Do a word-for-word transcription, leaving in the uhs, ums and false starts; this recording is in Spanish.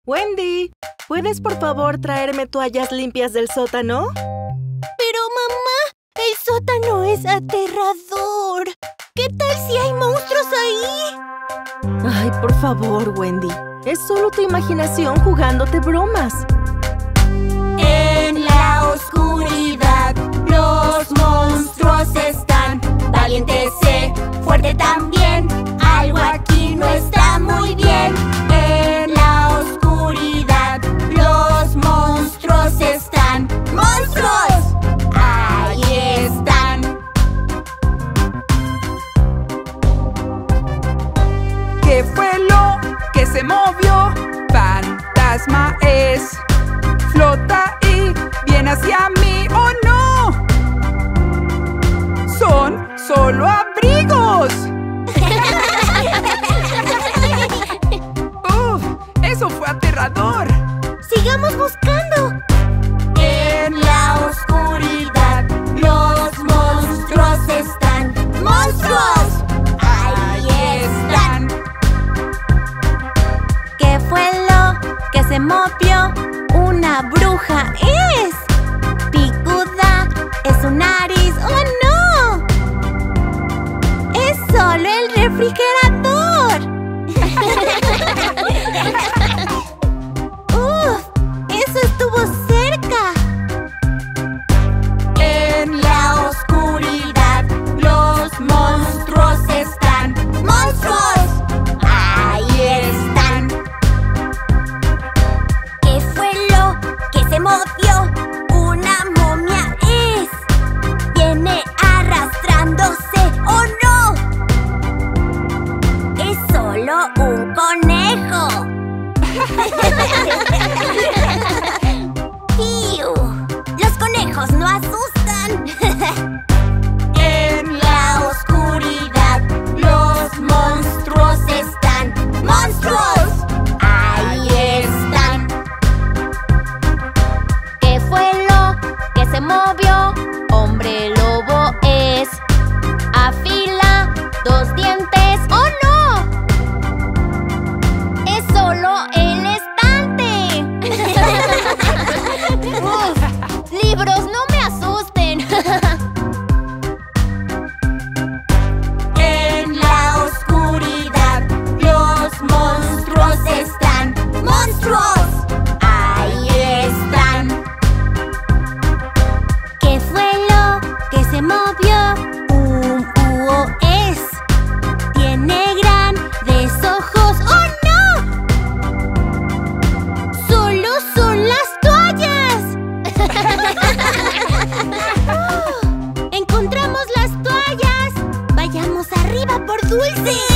Wendy, ¿puedes por favor traerme toallas limpias del sótano? Pero mamá, el sótano es aterrador. ¿Qué tal si hay monstruos ahí? Ay, por favor, Wendy. Es solo tu imaginación jugándote bromas. En la oscuridad los monstruos están. Valiente sé, fuerte también. Algo aquí no está muy bien. En la oscuridad los monstruos están. ¡Monstruos! Ahí están. ¿Qué fue lo que se movió? Fantasma es. Flota y viene hacia mí, ¿o no? Son solo abrigos. ¡Uf! ¡Eso fue aterrador! ¡Sigamos buscando! En la oscuridad los monstruos están. ¡Monstruos! Ahí están. ¿Qué fue lo que se movió? Una bruja es. Picuda es su nariz. ¡Oh, no! Es solo el refrigerador. ¡Uf! ¡Eso estuvo cerca! En la oscuridad los monstruos están. ¡Monstruos! Ahí están. ¿Qué fue lo que se movió? Una momia es. Viene arrastrándose. ¡Oh, no! Es solo un conejo. ¡Iu! ¡Los conejos no asustan! En la oscuridad los monstruos están. ¡Monstruos! Ahí están. ¿Qué fue lo que se movió? Hombre lobo es. Afila dos dientes. ¡Oh, no! Es solo el estante. Uf, libros, no me asusten. En la oscuridad los monstruos están. ¡Monstruos! Ahí están. ¿Qué fue lo que se movió? Un búho es. Tiene grandes ojos. ¡Oh, no! ¡Solo son las toallas! ¡Oh! ¡Encontramos las toallas! ¡Vayamos arriba por dulces!